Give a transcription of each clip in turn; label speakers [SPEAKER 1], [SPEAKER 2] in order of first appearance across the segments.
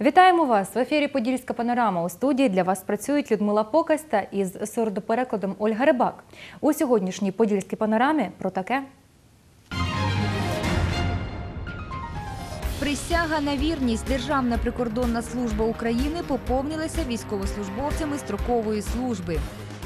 [SPEAKER 1] Вітаємо вас! В ефірі «Подільська панорама». У студії для вас працюють Людмила Покась та із сурдоперекладом Ольга Рибак. У сьогоднішній «Подільській панорамі» про таке.
[SPEAKER 2] Присяга на вірність. Державна прикордонна служба України поповнилася військовослужбовцями строкової служби.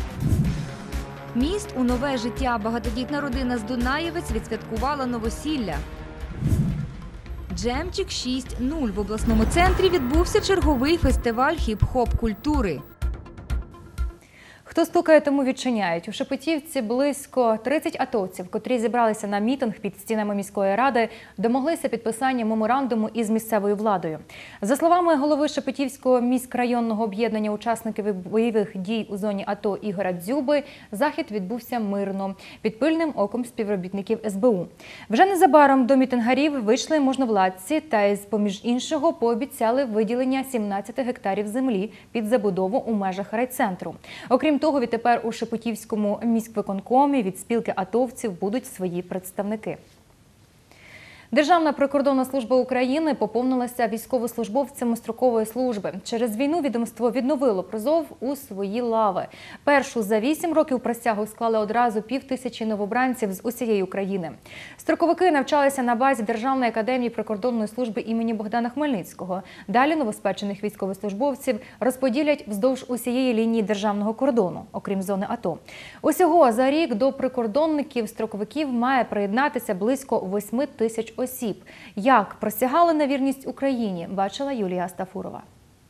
[SPEAKER 2] Міст у нове життя. Багатодітна родина з Дунаєвець відсвяткувала новосілля. Джемчик 6.0. В обласному центрі відбувся черговий фестиваль хіп-хоп-культури.
[SPEAKER 1] Хто стукає, тому відчиняють. У Шепетівці близько 30 атовців, котрі зібралися на мітинг під стінами міської ради, домоглися підписання меморандуму із місцевою владою. За словами голови Шепетівського міськрайонного об'єднання учасників бойових дій у зоні АТО Ігоря Дзюби, захід відбувся мирно, під пильним оком співробітників СБУ. Вже незабаром до мітингарів вийшли можновладці та, із-поміж іншого, пообіцяли виділення 17 гектарів землі під забудову у межах райцентру. Окрім того, відтепер у Шепетівському міськвиконкомі від спілки атовців будуть свої представники. Державна прикордонна служба України поповнилася військовослужбовцями строкової служби. Через війну відомство відновило призов у свої лави. Першу за 8 років присягу склали одразу 5000 новобранців з усієї України. Строковики навчалися на базі Державної академії прикордонної служби імені Богдана Хмельницького. Далі новоспечених військовослужбовців розподілять вздовж усієї лінії державного кордону, окрім зони АТО. Усього за рік до прикордонників-строковиків має приєднатися близько 8000 осіб. Як присягали на вірність Україні, бачила Юлія Стафурова.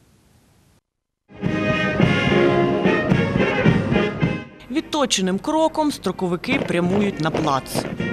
[SPEAKER 3] Відточеним кроком строковики прямують на плац.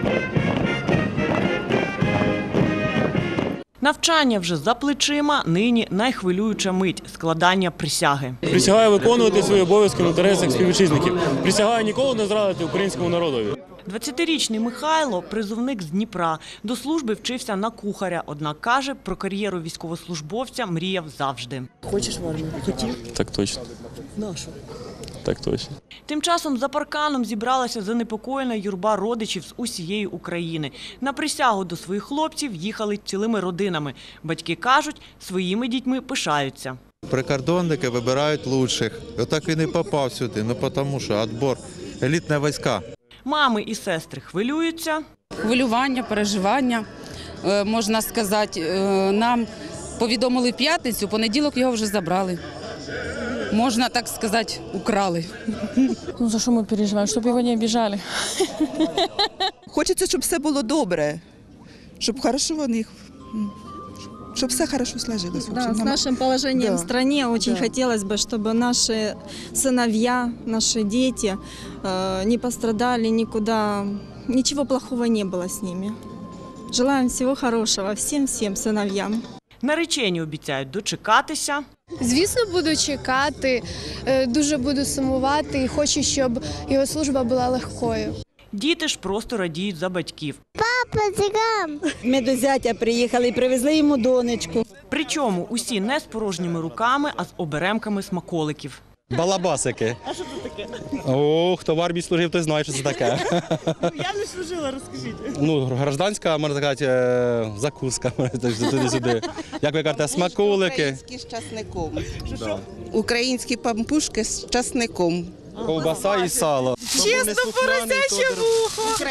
[SPEAKER 3] Навчання вже за плечима, нині найхвилююча мить – складання присяги.
[SPEAKER 4] Присягаю виконувати свої обов'язки в інтересах співвітчизників. Присягаю ніколи не зрадити українському народові.
[SPEAKER 3] 20-річний Михайло – призовник з Дніпра. До служби вчився на кухаря, однак, каже, про кар'єру військовослужбовця мріяв завжди.
[SPEAKER 5] Хочеш в армію? Хотів?
[SPEAKER 4] Так точно.
[SPEAKER 5] Нашу.
[SPEAKER 4] Так точно.
[SPEAKER 3] Тим часом за парканом зібралася занепокоєна юрба родичів з усієї України. На присягу до своїх хлопців їхали цілими родинами. Батьки кажуть, своїми дітьми пишаються.
[SPEAKER 6] Прикордонники вибирають лучших. Отак він і попав сюди, тому що відбір, елітні війська.
[SPEAKER 3] Мами і сестри хвилюються.
[SPEAKER 7] Хвилювання, переживання, можна сказати. Нам повідомили в п'ятницю, понеділок його вже забрали. Можна так сказати, украли.
[SPEAKER 8] Ну, за що ми переживаємо? Щоб його не обіжали.
[SPEAKER 9] Хочеться, щоб все було добре, щоб хорошо у них, чтобы все хорошо сложилось.
[SPEAKER 10] Да, с нашим положением в стране очень хотелось бы, чтобы наши сыновья, наши дети не пострадали никуда, ничего плохого не было с ними. Желаем всего хорошего всем сыновьям.
[SPEAKER 3] Наречені обіцяють дочекатися.
[SPEAKER 11] Звісно, буду чекати, дуже буду сумувати і хочу, щоб його служба була легкою.
[SPEAKER 3] Діти ж просто радіють за батьків.
[SPEAKER 12] Папа, циган!
[SPEAKER 13] Ми до зятя приїхали і привезли йому донечку.
[SPEAKER 3] Причому усі не з порожніми руками, а з оберемками смаколиків.
[SPEAKER 4] Балабасики.
[SPEAKER 3] А що це таке?
[SPEAKER 4] О, хто в армії служив, той знає, що це таке.
[SPEAKER 3] Я не служила, розкажіть.
[SPEAKER 4] Ну, гражданська, можна сказати, закуска, туди-сюди. Як ви кажете, смаколики.
[SPEAKER 9] Українські з часником.
[SPEAKER 3] Що?
[SPEAKER 9] Українські пампушки з часником.
[SPEAKER 4] Ковбаса і сало.
[SPEAKER 3] Чесно, поросяче вухо!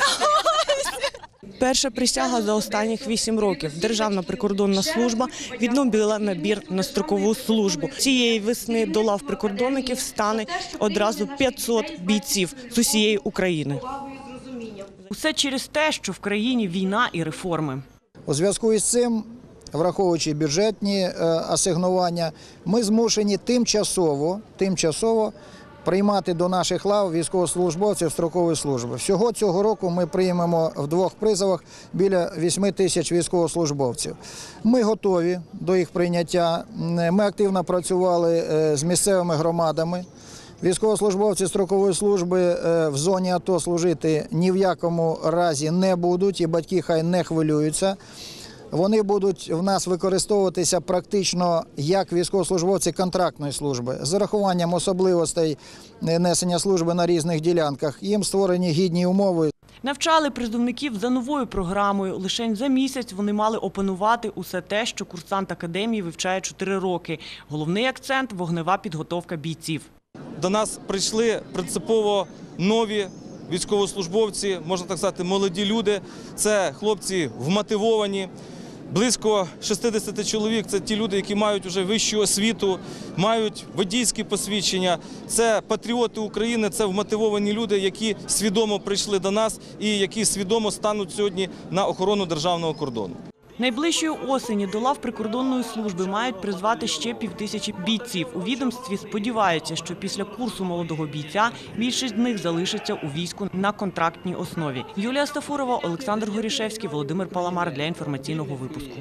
[SPEAKER 3] Перша присяга за останніх 8 років. Державна прикордонна служба відновила набір на строкову службу. Цієї весни до лав прикордонників стане одразу 500 бійців з усієї України. Усе через те, що в країні війна і реформи.
[SPEAKER 14] У зв'язку із цим, враховуючи бюджетні асигнування, ми змушені тимчасово приймати до наших лав військовослужбовців строкової служби. Всього цього року ми приймемо в 2 призовах біля 8000 військовослужбовців. Ми готові до їх прийняття. Ми активно працювали з місцевими громадами. Військовослужбовці строкової служби в зоні АТО служити ні в якому разі не будуть, і батьки хай не хвилюються. Вони будуть в нас використовуватися практично як військовослужбовці контрактної служби. З урахуванням особливостей несення служби на різних ділянках їм створені гідні умови.
[SPEAKER 3] Навчали призовників за новою програмою. Лишень за місяць вони мали опанувати усе те, що курсант академії вивчає 4 роки. Головний акцент – вогнева підготовка бійців.
[SPEAKER 12] До нас прийшли принципово нові військовослужбовці, можна так сказати, молоді люди. Це хлопці вмотивовані. Близько 60 чоловік – це ті люди, які мають вже вищу освіту, мають водійські посвідчення. Це патріоти України, це вмотивовані люди, які свідомо прийшли до нас і які свідомо стануть сьогодні на охорону державного кордону.
[SPEAKER 3] Найближчої осені до лав прикордонної служби мають призвати ще 5000 бійців. У відомстві сподіваються, що після курсу молодого бійця більшість з них залишиться у війську на контрактній основі. Юлія Стафурова, Олександр Горішевський, Володимир Паламар для інформаційного випуску.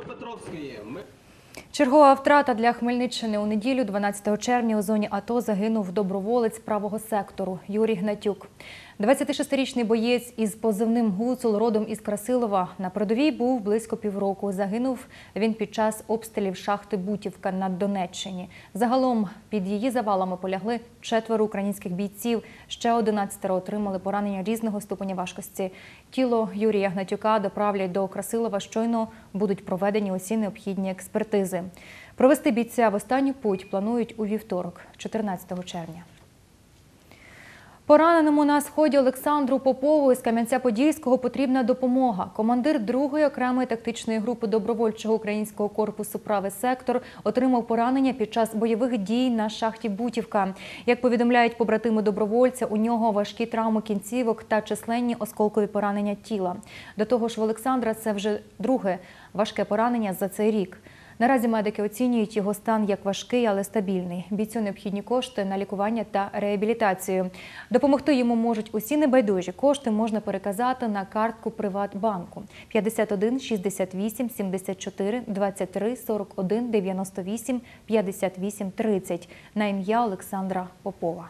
[SPEAKER 1] Чергова втрата для Хмельниччини. У неділю, 12 червня, у зоні АТО загинув доброволець правого сектору Юрій Гнатюк. 26-річний боєць із позивним «Гуцул», родом із Красилова. На передовій був близько півроку. Загинув він під час обстрілів шахти Бутівка на Донеччині. Загалом під її завалами полягли 4 українських бійців. Ще 11 отримали поранення різного ступеня важкості. Тіло Юрія Гнатюка доправлять до Красилова. Щойно будуть проведені усі необхідні експертизи. Провести бійця в останню путь планують у вівторок, 14 червня. Пораненому на сході Олександру Попову із Кам'янця-Подільського потрібна допомога. Командир 2-ї окремої тактичної групи добровольчого українського корпусу «Правий сектор» отримав поранення під час бойових дій на шахті Бутівка. Як повідомляють побратими добровольця, у нього важкі травми кінцівок та численні осколкові поранення тіла. До того ж, в Олександра це вже друге важке поранення за цей рік. Наразі медики оцінюють його стан як важкий, але стабільний. Бійцю необхідні кошти на лікування та реабілітацію. Допомогти йому можуть усі небайдужі. Кошти можна переказати на картку Приватбанку 51 68 74 23 41 98 58 30 на ім'я Олександра Попова.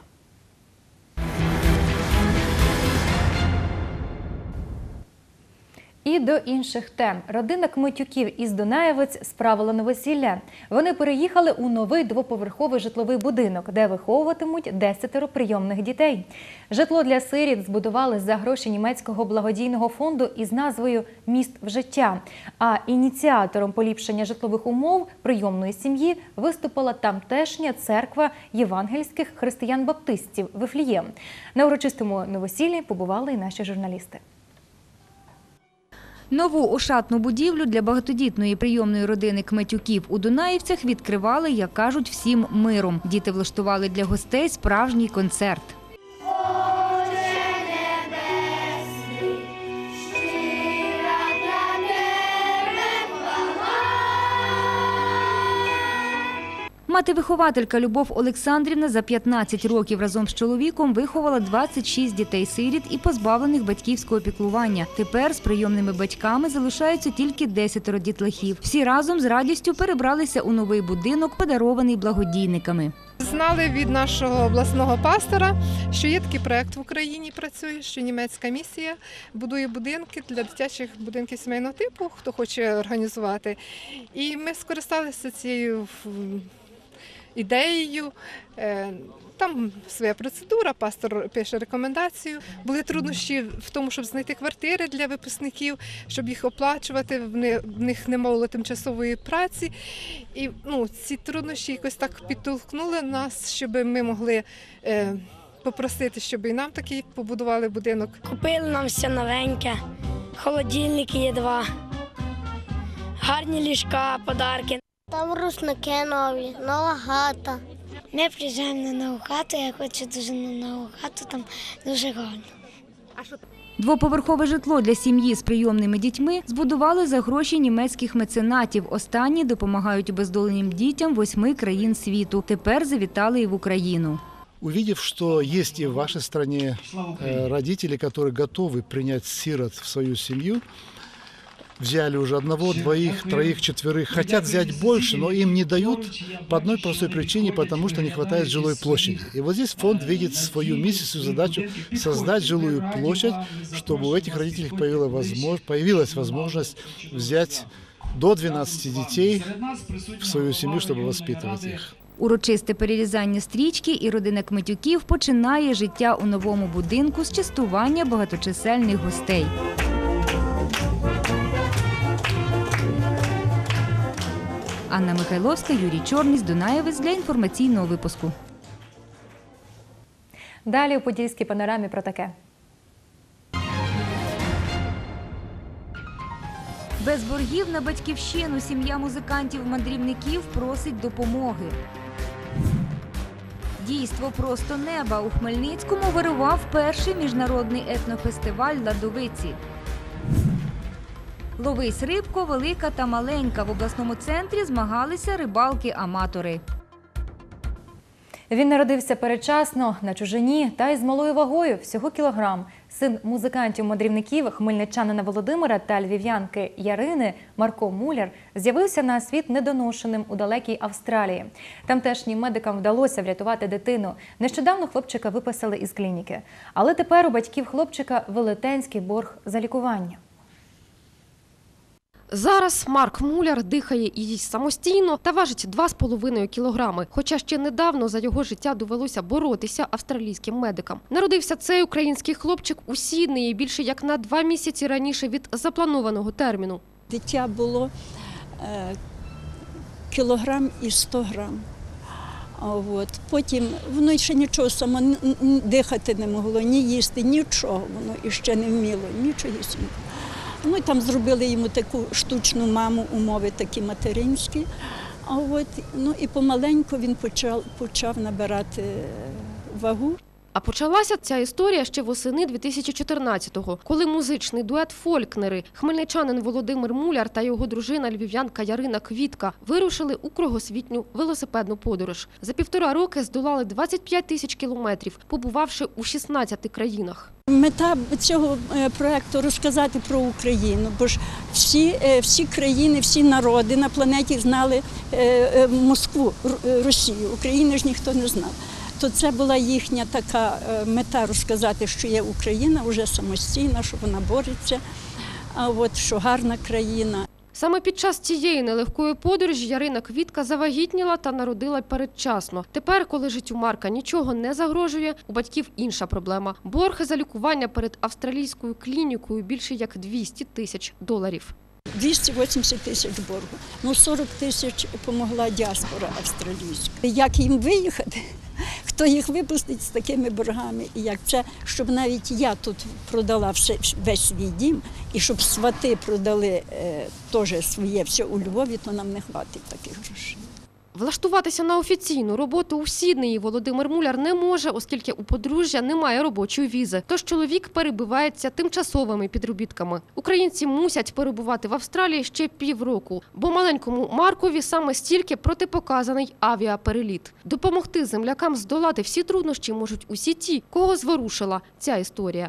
[SPEAKER 1] І до інших тем. Родина Кмитюків із Дунаєвець справила новосілля. Вони переїхали у новий двоповерховий житловий будинок, де виховуватимуть 10 прийомних дітей. Житло для сиріт збудували за гроші німецького благодійного фонду із назвою «Міст в життя». А ініціатором поліпшення житлових умов прийомної сім'ї виступила тамтешня церква євангельських християн-баптистів «Вифлієм». На урочистому новосіллі побували і наші журналісти.
[SPEAKER 2] Нову ошатну будівлю для багатодітної прийомної родини Кмитюків у Дунаївцях відкривали, як кажуть, всім миром. Діти влаштували для гостей справжній концерт. Мати-вихователька Любов Олександрівна за 15 років разом з чоловіком виховала 26 дітей-сиріт і позбавлених батьківського піклування. Тепер з прийомними батьками залишаються тільки 10 дітлахів. Всі разом з радістю перебралися у новий будинок, подарований благодійниками.
[SPEAKER 15] Знали від нашого обласного пастора, що є такий проєкт в Україні, працює, що німецька місія будує будинки для дитячих будинків сімейного типу, хто хоче організувати. І ми скористалися цією ідеєю. Там своя процедура, пастор пише рекомендацію. Були труднощі в тому, щоб знайти квартири для випускників, щоб їх оплачувати, в них не було тимчасової праці. І ці труднощі якось так підтолкнули нас, щоб ми могли попросити, щоб і нам такий побудували будинок.
[SPEAKER 16] Купили нам все новеньке, холодильники є 2, гарні ліжка, подарки.
[SPEAKER 17] Там русники нові, нова хата.
[SPEAKER 16] Ми приїжджаємо на нову хату, я хочу дуже на нову хату, там дуже гарно.
[SPEAKER 2] Двоповерхове житло для сім'ї з прийомними дітьми збудували за гроші німецьких меценатів. Останні допомагають обездоленим дітям 8 країн світу. Тепер завітали і в Україну.
[SPEAKER 18] Увидев, что есть и в вашей стране родители, которые готовы принять сирот в свою семью, взяли уже 1, 2, 3, 4, хотят взять больше, но им не дают по одной простой причине, потому что не хватает жилой площади. И вот здесь фонд видит свою миссию, свою задачу создать жилую площадь, чтобы у этих родителей появилась возможность взять до 12 детей в свою семью, чтобы воспитывать их.
[SPEAKER 2] Урочисте перерізання стрічки і родина Кметюків починає життя у новому будинку з частування багаточисельних гостей. Анна Михайловська, Юрій Чорний з Дунаєвець для інформаційного випуску.
[SPEAKER 1] Далі у подільській панорамі про таке.
[SPEAKER 2] Без боргів на батьківщину сім'я музикантів-мандрівників просить допомоги. Дійство «Просто неба» у Хмельницькому вирував перший міжнародний етнофестиваль «Ладовиці». Ловись рибко, велика та маленька. В обласному центрі змагалися рибалки-аматори.
[SPEAKER 1] Він народився передчасно, на чужині та із малою вагою – всього кілограм. Син музикантів-мандрівників хмельничанина Володимира та львів'янки Ярини Марко Муляр з'явився на світ недоношеним у далекій Австралії. Тамтешнім медикам вдалося врятувати дитину. Нещодавно хлопчика виписали із клініки. Але тепер у батьків хлопчика велетенський борг за лікування.
[SPEAKER 19] Зараз Марк Муляр дихає і їсть самостійно та важить 2,5 кілограми. Хоча ще недавно за його життя довелося боротися австралійським медикам. Народився цей український хлопчик у Сіднеї більше як на 2 місяці раніше від запланованого терміну.
[SPEAKER 20] Дитя було кілограм і 100 грам. Потім воно ще нічого само дихати не могло, ні їсти, нічого воно іще не вміло, нічогісінько. Ну, і там зробили йому таку штучну маму, умови такі материнські. Ну, і помаленьку він почав набирати вагу.
[SPEAKER 19] А почалася ця історія ще восени 2014-го, коли музичний дует «Фолькнери» хмельничанин Володимир Муляр та його дружина львів'янка Ярина Квітка вирушили у кругосвітню велосипедну подорож. За 1,5 роки здолали 25 тисяч кілометрів, побувавши у 16 країнах.
[SPEAKER 20] Мета цього проєкту – розказати про Україну, бо ж всі країни, всі народи на планеті знали Москву, Росію, України ж ніхто не знав. То це була їхня така мета – розказати, що є Україна вже самостійна, що вона бореться, що гарна країна.
[SPEAKER 19] Саме під час цієї нелегкої подорожі Ярина Квітка завагітніла та народила передчасно. Тепер, коли життю Марка нічого не загрожує, у батьків інша проблема. Борг за лікування перед австралійською клінікою більше як $200 тисяч.
[SPEAKER 20] 280 тисяч боргу. Ну, 40 тисяч допомогла діаспора австралійська. Як їм виїхати? Хто їх випустить з такими боргами? І як це, щоб навіть я тут продала весь свій дім, і щоб свати продали теж своє все у Львові, то нам не хватить таких грошей.
[SPEAKER 19] Влаштуватися на офіційну роботу у Сіднеї Володимир Муляр не може, оскільки у подружжя немає робочої візи. Тож чоловік перебувається тимчасовими підробітками. Українці мусять перебувати в Австралії ще півроку, бо маленькому Маркові саме стільки протипоказаний авіапереліт. Допомогти землякам здолати всі труднощі можуть усі ті, кого зворушила ця історія.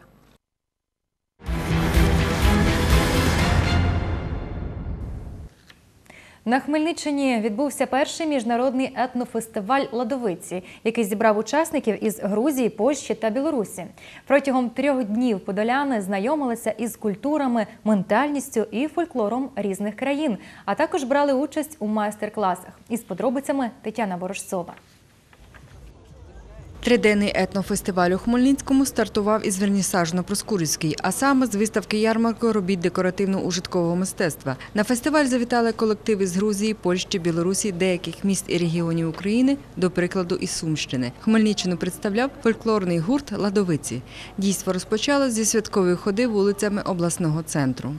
[SPEAKER 1] На Хмельниччині відбувся перший міжнародний етнофестиваль «Ладовиці», який зібрав учасників із Грузії, Польщі та Білорусі. Протягом 3 днів подоляни знайомилися із культурами, ментальністю і фольклором різних країн, а також брали участь у майстер-класах. Із подробицями Тетяна Ворожцова.
[SPEAKER 21] Триденний етнофестиваль у Хмельницькому стартував із вернісажно-проскурівський, а саме з виставки ярмарки робіт декоративно-ужиткового мистецтва. На фестиваль завітали колективи з Грузії, Польщі, Білорусі, деяких міст і регіонів України, до прикладу, із Сумщини. Хмельниччину представляв фольклорний гурт «Ладовиці». Дійство розпочалося зі святкової ходи вулицями обласного центру.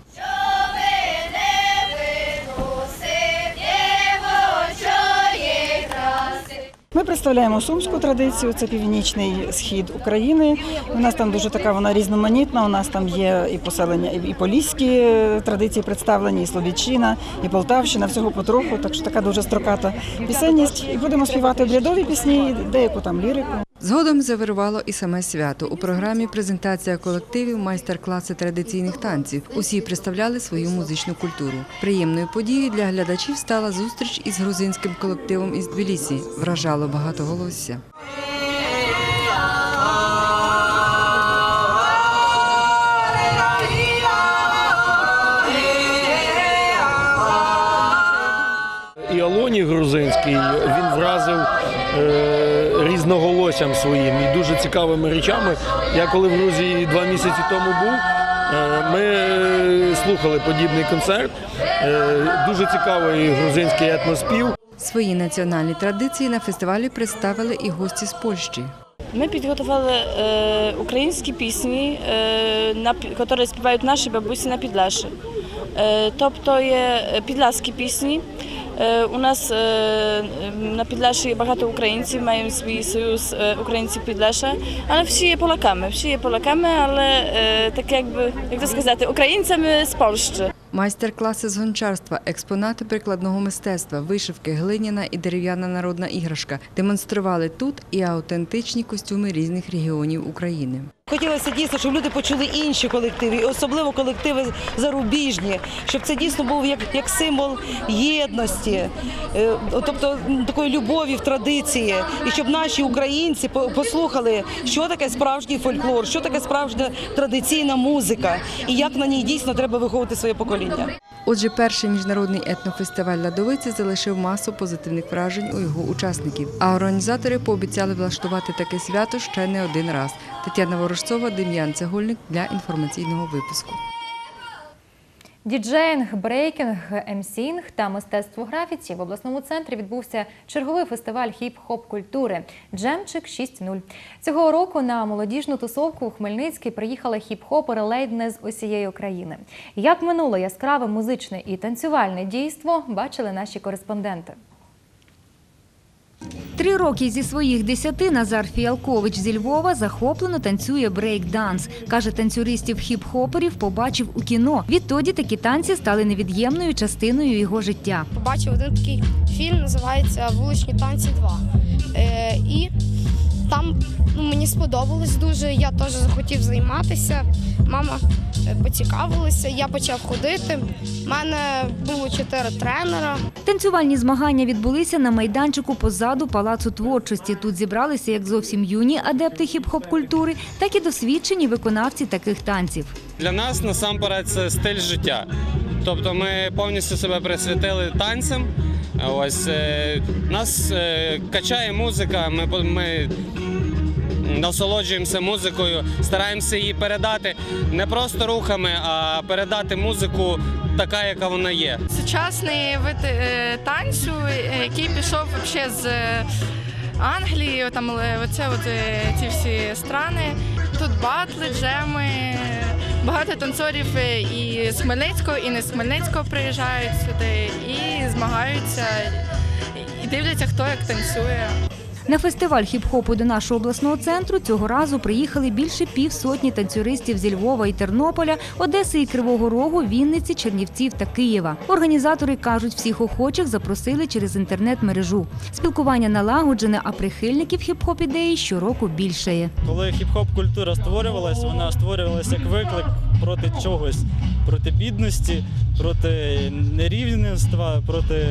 [SPEAKER 22] Ми представляємо сумську традицію, це північний схід України. У нас там дуже така вона різноманітна, у нас там є і поселення, і поліські традиції представлені, і Слов'яччина, і Полтавщина, всього потроху, так що така дуже строката пісенність. І будемо співати обрядові пісні, і деяку там лірику.
[SPEAKER 21] Згодом завирувало і саме свято. У програмі презентація колективів, майстер-класи традиційних танців. Усі представляли свою музичну культуру. Приємною подією для глядачів стала зустріч із грузинським колективом із Тбілісі. Вражало багатоголосся.
[SPEAKER 23] І Алоній грузинський, він вражає
[SPEAKER 5] вразив різноголоссям своїм і дуже цікавими речами. Я коли в Грузії 2 місяці тому був, ми слухали подібний концерт. Дуже цікавий грузинський етноспів.
[SPEAKER 21] Свої національні традиції на фестивалі представили і гості з Польщі.
[SPEAKER 6] Ми підготували українські пісні, які співають наші бабусі на Підляші. Тобто є підляські пісні. У нас на Підляші є багато українців, маємо свій союз українців Підляша, але всі є поляками, але так як це сказати, українцями з Польщі.
[SPEAKER 21] Майстер-класи з гончарства, експонати прикладного мистецтва, вишивки, глиняна і дерев'яна народна іграшка демонстрували тут і автентичні костюми різних регіонів України.
[SPEAKER 23] Хотілося дійсно, щоб люди почули інші колективи, і особливо колективи зарубіжні, щоб це дійсно був як символ єдності, тобто такої любові в традиції, і щоб наші українці послухали, що таке справжній фольклор, що таке справжня традиційна музика, і як на ній дійсно треба виховувати своє покоління.
[SPEAKER 21] Отже, перший міжнародний етнофестиваль «Ладовиці» залишив масу позитивних вражень у його учасників. А організатори пообіцяли влаштувати таке свято ще не один раз. Тетяна Ворожцова, Дем'ян Цегольник для інформаційного випуску.
[SPEAKER 1] Діджеїнг, брейкінг, емсінг та мистецтво графіті в обласному центрі відбувся черговий фестиваль хіп-хоп культури «Джемчик 6.0». Цього року на молодіжну тусовку у Хмельницький приїхали хіп-хопери ледь не з усієї України. Як минуло яскраве музичне і танцювальне дійство, бачили наші кореспонденти.
[SPEAKER 2] 3 роки зі своїх 10 Назар Фіалкович зі Львова захоплено танцює брейк-данс. Каже, танцюристів хіп-хоперів побачив у кіно. Відтоді такі танці стали невід'ємною частиною його життя.
[SPEAKER 24] Побачив один такий фільм, називається «Вуличні танці 2». І там мені сподобалось дуже, я теж захотів займатися. Мама поцікавилася, я почав ходити. У мене було 4 тренера.
[SPEAKER 2] Танцювальні змагання відбулися на майданчику позаду Палацу творчості. Тут зібралися як зовсім юні адепти хіп-хоп культури, так і досвідчені виконавці таких танців.
[SPEAKER 25] Для нас насамперед це стиль життя. Тобто ми повністю себе присвятили танцям. Ось нас качає музика, ми насолоджуємося музикою, стараємося її передати не просто рухами, а передати музику така, яка вона є.
[SPEAKER 26] Сучасний вид танцю, який пішов взагалі з Англії, там ці всі страни. Тут батли, джеми, багато танцорів і з Хмельницького, і не з Хмельницького приїжджають сюди і змагаються, і дивляться, хто як танцює.
[SPEAKER 2] На фестиваль хіп-хопу до нашого обласного центру цього разу приїхали більше півсотні танцюристів зі Львова і Тернополя, Одеси і Кривого Рогу, Вінниці, Чернівців та Києва. Організатори кажуть, всіх охочих запросили через інтернет-мережу. Спілкування налагоджене, а прихильників хіп-хоп-ідеї щороку більшає.
[SPEAKER 27] Коли хіп-хоп-культура створювалася, вона створювалася як виклик проти чогось, проти бідності, проти нерівенства, проти...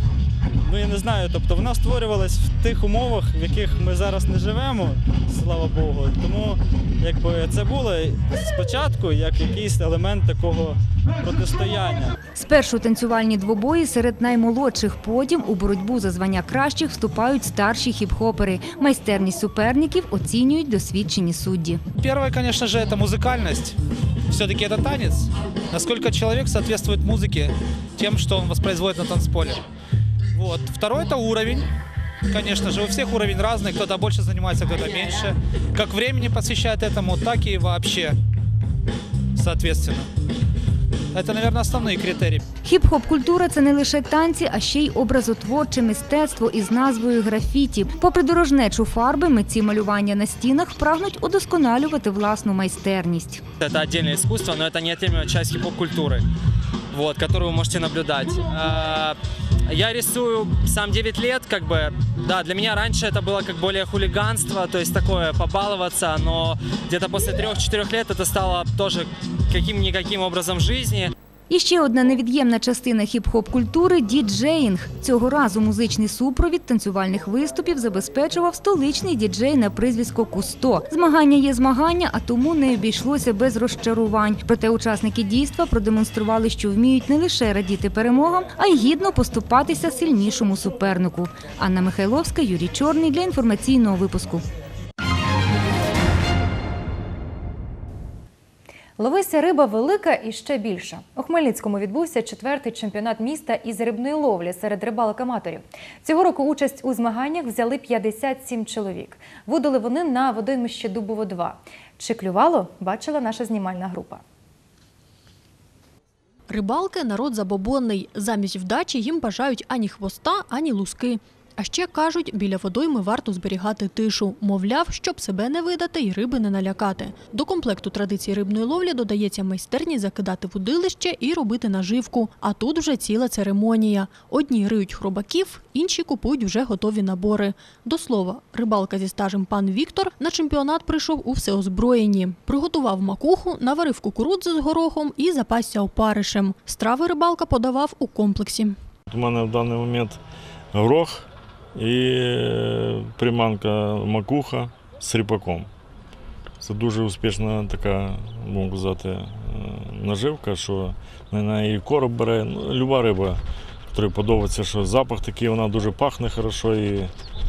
[SPEAKER 27] я не знаю, тобто вона створювалась в тих умовах, в яких ми зараз не живемо, слава Богу. Тому це було спочатку як якийсь елемент такого протистояння.
[SPEAKER 2] Спершу танцювальні двобої серед наймолодших, потім у боротьбу за звання кращих вступають старші хіп-хопери. Майстерність суперників оцінюють досвідчені судді.
[SPEAKER 28] Перше, звісно ж, це музикальність. Все-таки це танець. Наскільки чоловік соответствует музике тим, що він воспроизводит на танцполе. Вот. Второй – это уровень. Конечно же, у всех уровень разный, кто-то больше занимается, кто-то меньше. Как времени посвящает этому, так и вообще, соответственно. Це, мабуть, основні критерії.
[SPEAKER 2] Хіп-хоп-культура – це не лише танці, а ще й образотворче мистецтво із назвою графіті. Попри дорожнечу фарби, митці малювання на стінах прагнуть удосконалювати власну майстерність.
[SPEAKER 29] Це окреме искусство, але це неотъемлемая часть хіп-хоп-культури, которую вы можете наблюдать. Я рисую сам 9 лет, да, для меня раньше это было более хулиганство, то есть такое побаловаться, но где-то после 3-4 лет это стало тоже каким-никаким образом жизни.
[SPEAKER 2] І ще одна невід'ємна частина хіп-хоп культури – діджеїнг. Цього разу музичний супровід танцювальних виступів забезпечував столичний діджей на прізвисько Кусто. Змагання є змагання, а тому не обійшлося без розчарувань. Проте учасники дійства продемонстрували, що вміють не лише радіти перемогам, а й гідно поступатися сильнішому супернику. Анна Михайловська, Юрій Чорний для інформаційного випуску.
[SPEAKER 1] Ловися риба велика і ще більша. У Хмельницькому відбувся 4-й чемпіонат міста із рибної ловлі серед рибалок-аматорів. Цього року участь у змаганнях взяли 57 чоловік. Водили вони на водоймищі Дубово-2. Чи клювало, бачила наша знімальна група.
[SPEAKER 4] Рибалки – народ забобонний. Замість вдачі їм бажають ані хвоста, ані луски. А ще кажуть, біля водойми варто зберігати тишу. Мовляв, щоб себе не видати і риби не налякати. До комплекту традицій рибної ловлі додається майстерність закидати вудилище і робити наживку. А тут вже ціла церемонія. Одні риють хробаків, інші купують вже готові набори. До слова, рибалка зі стажем пан Віктор на чемпіонат прийшов у всеозброєнні. Приготував макуху, наварив кукурудзу з горохом і запасся опаришем. Страви рибалка подавав у комплексі.
[SPEAKER 5] У мене в даний момент горох і приманка макуха з ріпаком. Це дуже успішна така, можу казати, наживка, що на неї короб бере. Люба риба, якій подобається, що запах такий, вона дуже пахне хорошо. І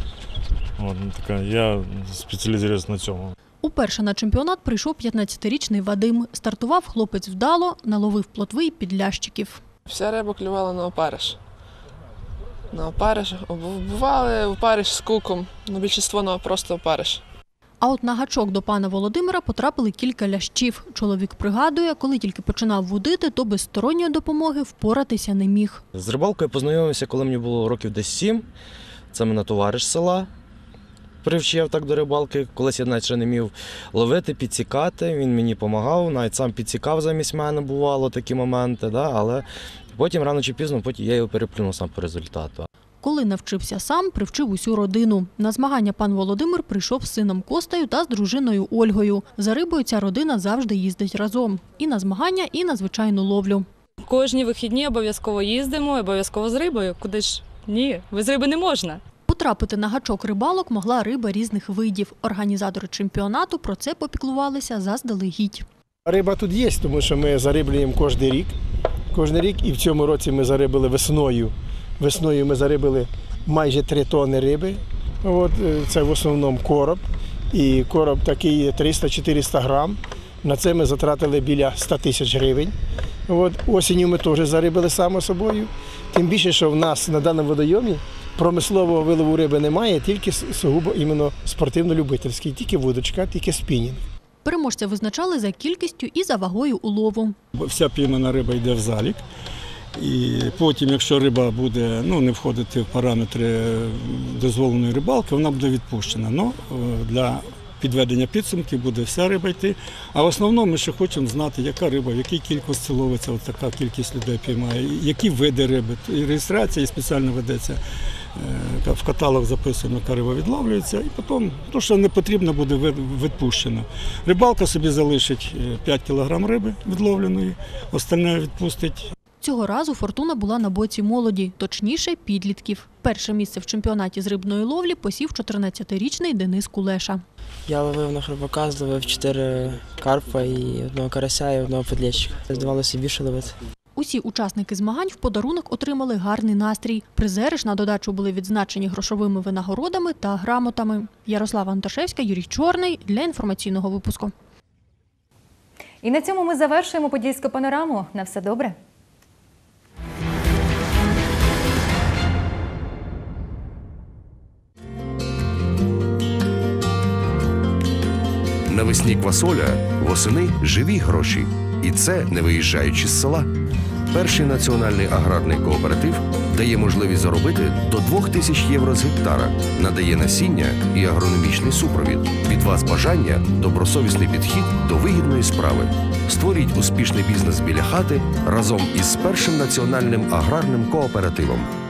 [SPEAKER 5] така, я спеціалізуюсь на цьому.
[SPEAKER 4] Уперше на чемпіонат прийшов 15-річний Вадим. Стартував хлопець вдало, наловив плотви і підлящиків.
[SPEAKER 7] Вся риба клювала на опариш. На опариш. Бували опариш з куком, але більшість просто опариш.
[SPEAKER 4] А от на гачок до пана Володимира потрапили кілька лящів. Чоловік пригадує, коли тільки починав вудити, то без сторонньої допомоги впоратися не міг.
[SPEAKER 8] З рибалкою познайомився, коли мені було років десь 7. Це мене товариш з села привчив так до рибалки. Колись я навіть ще не міг ловити, підсікати, він мені допомагав, навіть сам підсікав замість мене, бувало такі моменти, але потім рано чи пізно я його переплюнув сам по результату.
[SPEAKER 4] Коли навчився сам, привчив усю родину. На змагання пан Володимир прийшов з сином Костею та з дружиною Ольгою. За рибою ця родина завжди їздить разом. І на змагання, і на звичайну ловлю.
[SPEAKER 9] Кожні вихідні обов'язково їздимо, обов'язково з рибою. Куди ж? Ні, без риби не можна.
[SPEAKER 4] Потрапити на гачок рибалок могла риба різних видів. Організатори чемпіонату про це попіклувалися заздалегідь.
[SPEAKER 10] Риба тут є, тому що ми зариблюємо кожен рік. Кожен рік, і в цьому році ми зарибили весною. Весною ми зарибили майже 3 тонни риби. Це в основному короб. І короб такий 300-400 грам. На це ми затратили біля 100 тисяч гривень. Осінню ми теж зарибили само собою. Тим більше, що в нас на даному водойомі промислового вилову риби немає, тільки сугубо іменно спортивно-любительський. Тільки вудочка, тільки спінінг.
[SPEAKER 4] Переможця визначали за кількістю і за вагою улову.
[SPEAKER 11] Вся піймана риба йде в залік. І потім, якщо риба буде не входити в параметри дозволеної рибалки, вона буде відпущена. Для підведення підсумків буде вся риба йти. А в основному ми ще хочемо знати, яка риба, в якій кількості ловиться, така кількість людей піймає, які види риби. І реєстрація спеціально ведеться, в каталог записано, яка риба відловлюється, і потім, то, що не потрібно, буде відпущено. Рибалка собі залишить 5 кг риби відловленої, остальне відпустить.
[SPEAKER 4] Цього разу фортуна була на боці молоді, точніше підлітків. Перше місце в чемпіонаті з рибної ловлі посів 14-річний Денис Кулеша.
[SPEAKER 12] Я ловив на хробака, зловив 4 карпа, і 1 карася, і 1 підлещика. Здавалося більше ловити.
[SPEAKER 4] Усі учасники змагань в подарунок отримали гарний настрій. Призери ж на додачу були відзначені грошовими винагородами та грамотами. Ярослава Антошевська, Юрій Чорний для інформаційного випуску.
[SPEAKER 1] І на цьому ми завершуємо подільську панораму. На все добре.
[SPEAKER 13] Навесні квасоля, восени живі гроші. І це не виїжджаючи з села. Перший національний аграрний кооператив дає можливість заробити до 2000 євро з гектара, надає насіння і агрономічний супровід. Від вас бажання – добросовісний підхід до вигідної справи. Створіть успішний бізнес біля хати разом із першим національним аграрним кооперативом.